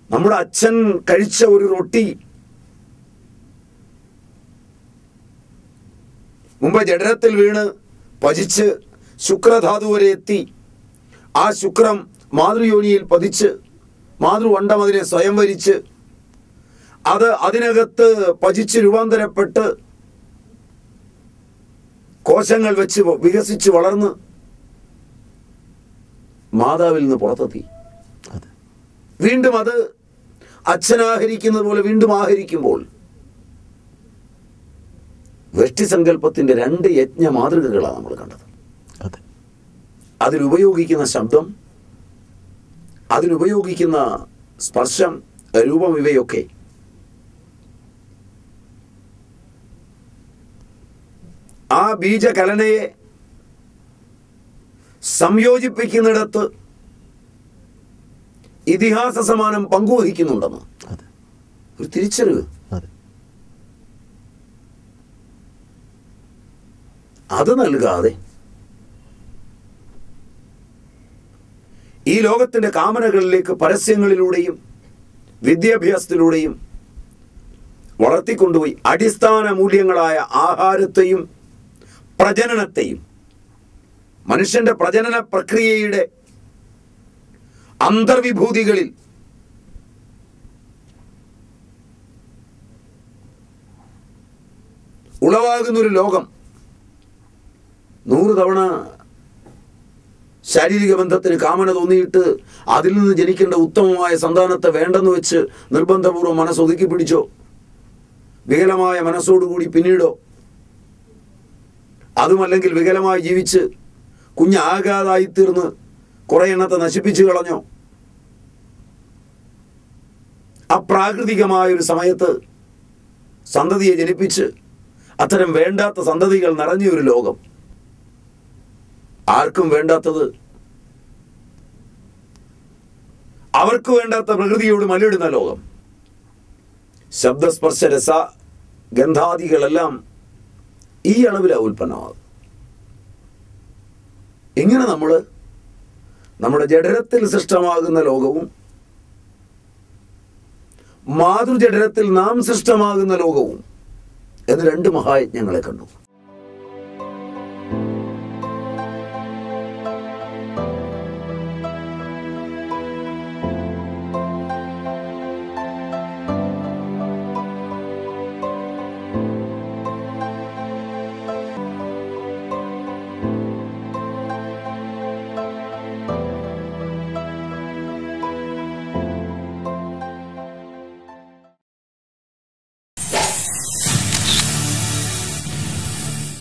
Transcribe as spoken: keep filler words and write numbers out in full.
നമ്മുടെ അച്ഛൻ കഴിച്ച ഒരു റൊട്ടി മുമ്പ് ജഡരത്തിൽ വീണ് പതിച്ച് ശുക്രധാതു വരെ എത്തി. ആ ശുക്രം മാതൃയോനിയിൽ പതിച്ച് മാതൃവണ്ഡം അതിനെ സ്വയം വരിച്ച് അത് അതിനകത്ത് പതിച്ച് രൂപാന്തരപ്പെട്ട് കോശങ്ങൾ വെച്ച് വികസിച്ച് വളർന്ന് മാതാവിൽ നിന്ന് പുറത്തെത്തി. വീണ്ടും അത് അച്ഛനാഹരിക്കുന്നത് പോലെ വീണ്ടും ആഹരിക്കുമ്പോൾ വെഷ്ടിസങ്കല്പത്തിന്റെ രണ്ട് യജ്ഞ മാതൃകകളാണ് നമ്മൾ കണ്ടത്. അതിലുപയോഗിക്കുന്ന ശബ്ദം, അതിലുപയോഗിക്കുന്ന സ്പർശം, രൂപം, ഇവയൊക്കെ ആ ബീജകലനയെ സംയോജിപ്പിക്കുന്നിടത്ത് ഇതിഹാസ സമാനം പങ്കുവഹിക്കുന്നുണ്ടെന്ന് ഒരു തിരിച്ചറിവ്. അത് നൽകാതെ ഈ ലോകത്തിന്റെ കാമനകളിലേക്ക് പരസ്യങ്ങളിലൂടെയും വിദ്യാഭ്യാസത്തിലൂടെയും വളർത്തിക്കൊണ്ടുപോയി അടിസ്ഥാന മൂല്യങ്ങളായ ആഹാരത്തെയും പ്രജനനത്തെയും, മനുഷ്യന്റെ പ്രജനന പ്രക്രിയയുടെ അന്തർവിഭൂതികളിൽ ഉളവാകുന്നൊരു ലോകം നൂറ് തവണ ശാരീരിക ബന്ധത്തിന് കാമന തോന്നിയിട്ട് അതിൽ നിന്ന് ജനിക്കേണ്ട ഉത്തമമായ സന്താനത്തെ വേണ്ടെന്ന് വെച്ച് നിർബന്ധപൂർവ്വം മനസ്സൊതുക്കി പിടിച്ചോ, വികലമായ മനസ്സോടുകൂടി പിന്നീടോ, അതുമല്ലെങ്കിൽ വികലമായി ജീവിച്ച് കുഞ്ഞാകാതായിത്തീർന്ന് കുറെ എണ്ണത്തെ നശിപ്പിച്ചു കളഞ്ഞോ, അപ്രാകൃതികമായൊരു സമയത്ത് സന്തതിയെ ജനിപ്പിച്ച് അത്തരം വേണ്ടാത്ത സന്തതികൾ നിറഞ്ഞൊരു ലോകം, ആർക്കും വേണ്ടാത്തത് അവർക്ക് വേണ്ടാത്ത പ്രകൃതിയോട് മല്ലിടുന്ന ലോകം, ശബ്ദസ്പർശ രസ ഗന്ധാദികളെല്ലാം ഈ അളവിലാണ് ഉൽപ്പന്നമാകും. ഇങ്ങനെ നമ്മൾ നമ്മുടെ ജഡരത്തിൽ സൃഷ്ടമാകുന്ന ലോകവും മാതൃജഡരത്തിൽ നാം സൃഷ്ടമാകുന്ന ലോകവും എന്ന് രണ്ട് മഹായജ്ഞങ്ങളെ കണ്ടു.